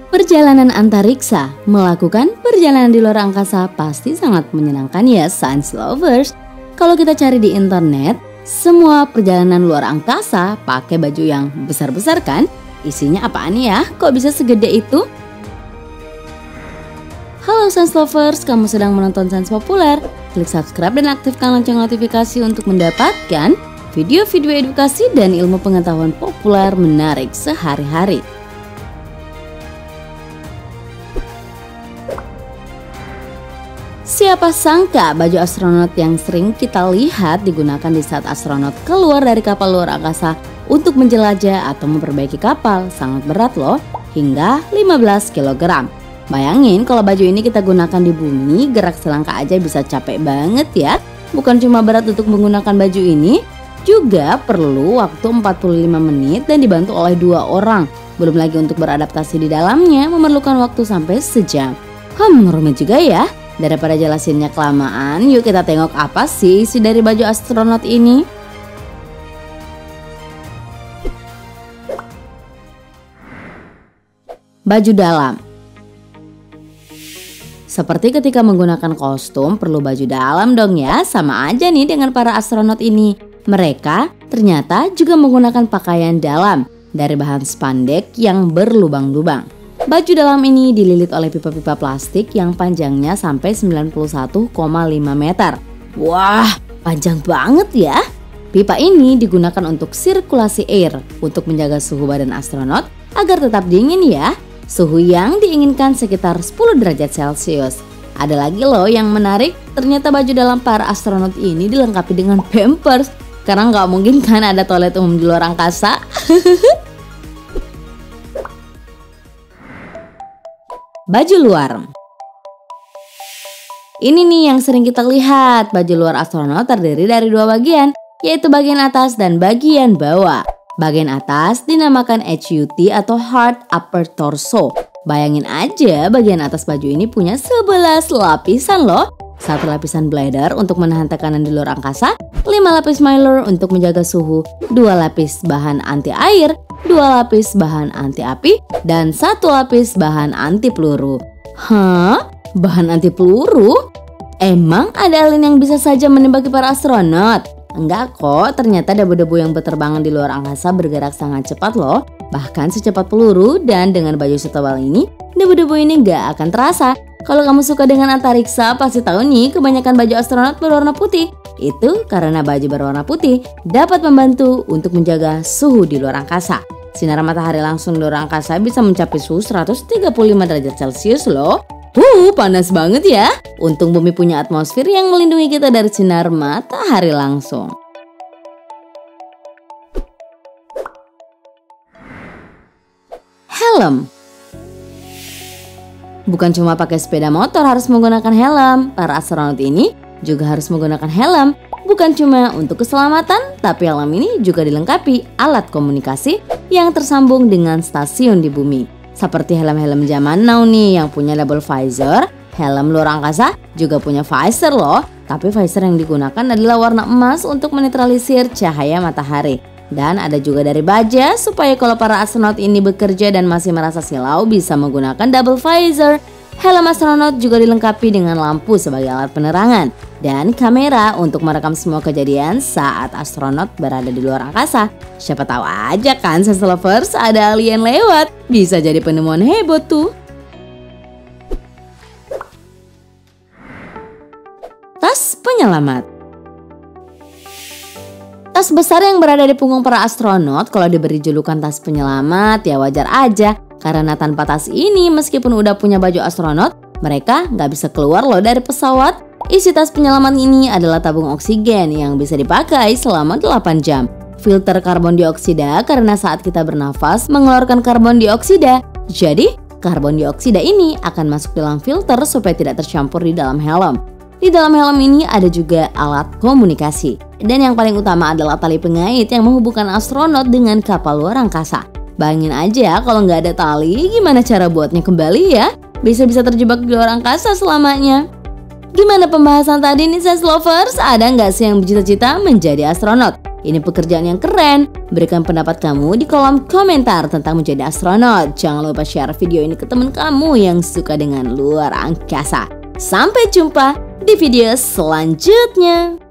Perjalanan antariksa, melakukan perjalanan di luar angkasa pasti sangat menyenangkan ya science lovers. Kalau kita cari di internet, semua perjalanan luar angkasa pakai baju yang besar-besar kan? Isinya apaan ya? Kok bisa segede itu? Halo science lovers, kamu sedang menonton Sains Populer. Klik subscribe dan aktifkan lonceng notifikasi untuk mendapatkan video-video edukasi dan ilmu pengetahuan populer menarik sehari-hari. Siapa sangka baju astronot yang sering kita lihat digunakan di saat astronot keluar dari kapal luar angkasa untuk menjelajah atau memperbaiki kapal sangat berat loh, hingga 15 kg. Bayangin kalau baju ini kita gunakan di bumi, gerak selangkah aja bisa capek banget ya. Bukan cuma berat untuk menggunakan baju ini, juga perlu waktu 45 menit dan dibantu oleh 2 orang. Belum lagi untuk beradaptasi di dalamnya memerlukan waktu sampai sejam. Rumit juga ya. Daripada jelasinnya kelamaan, yuk kita tengok apa sih isi dari baju astronot ini. Baju dalam. Seperti ketika menggunakan kostum, perlu baju dalam dong ya. Sama aja nih dengan para astronot ini. Mereka ternyata juga menggunakan pakaian dalam dari bahan spandek yang berlubang-lubang. Baju dalam ini dililit oleh pipa-pipa plastik yang panjangnya sampai 91,5 meter. Wah, panjang banget ya. Pipa ini digunakan untuk sirkulasi air untuk menjaga suhu badan astronot agar tetap dingin ya. Suhu yang diinginkan sekitar 10 derajat Celcius. Ada lagi loh yang menarik, ternyata baju dalam para astronot ini dilengkapi dengan pampers. Karena nggak mungkin kan ada toilet umum di luar angkasa. Baju luar. Ini nih yang sering kita lihat, baju luar astronot terdiri dari 2 bagian, yaitu bagian atas dan bagian bawah. Bagian atas dinamakan HUT atau Hard Upper Torso. Bayangin aja bagian atas baju ini punya 11 lapisan loh. 1 lapisan bladder untuk menahan tekanan di luar angkasa, 5 lapis mylar untuk menjaga suhu, 2 lapis bahan anti air, 2 lapis bahan anti api, dan 1 lapis bahan anti peluru. Hah? Bahan anti peluru? Emang ada alien yang bisa saja menembaki para astronot? Enggak kok, ternyata debu-debu yang berterbangan di luar angkasa bergerak sangat cepat loh. Bahkan secepat peluru, dan dengan baju setebal ini, debu-debu ini gak akan terasa. Kalau kamu suka dengan antariksa, pasti tahu nih kebanyakan baju astronot berwarna putih. Itu karena baju berwarna putih dapat membantu untuk menjaga suhu di luar angkasa. Sinar matahari langsung di luar angkasa bisa mencapai suhu 135 derajat Celcius loh. Panas banget ya. Untung bumi punya atmosfer yang melindungi kita dari sinar matahari langsung. Helm. Bukan cuma pakai sepeda motor harus menggunakan helm. Para astronot ini juga harus menggunakan helm. Bukan cuma untuk keselamatan, tapi helm ini juga dilengkapi alat komunikasi yang tersambung dengan stasiun di bumi. Seperti helm-helm zaman now nih yang punya label visor. Helm luar angkasa juga punya visor loh. Tapi visor yang digunakan adalah warna emas untuk menetralisir cahaya matahari. Dan ada juga dari baja supaya kalau para astronot ini bekerja dan masih merasa silau bisa menggunakan double visor. Helm astronot juga dilengkapi dengan lampu sebagai alat penerangan dan kamera untuk merekam semua kejadian saat astronot berada di luar angkasa. Siapa tahu aja kan science lovers ada alien lewat, bisa jadi penemuan heboh tuh. Tas penyelamat. Tas besar yang berada di punggung para astronot kalau diberi julukan tas penyelamat ya wajar aja. Karena tanpa tas ini meskipun udah punya baju astronot, mereka nggak bisa keluar loh dari pesawat. Isi tas penyelamat ini adalah tabung oksigen yang bisa dipakai selama 8 jam. Filter karbon dioksida karena saat kita bernafas mengeluarkan karbon dioksida. Jadi karbon dioksida ini akan masuk dalam filter supaya tidak tercampur di dalam helm. Di dalam helm ini ada juga alat komunikasi. Dan yang paling utama adalah tali pengait yang menghubungkan astronot dengan kapal luar angkasa. Bayangin aja kalau nggak ada tali, gimana cara buatnya kembali ya? Bisa-bisa terjebak di luar angkasa selamanya. Gimana pembahasan tadi nih science lovers? Ada nggak sih yang bercita-cita menjadi astronot? Ini pekerjaan yang keren. Berikan pendapat kamu di kolom komentar tentang menjadi astronot. Jangan lupa share video ini ke teman kamu yang suka dengan luar angkasa. Sampai jumpa di video selanjutnya.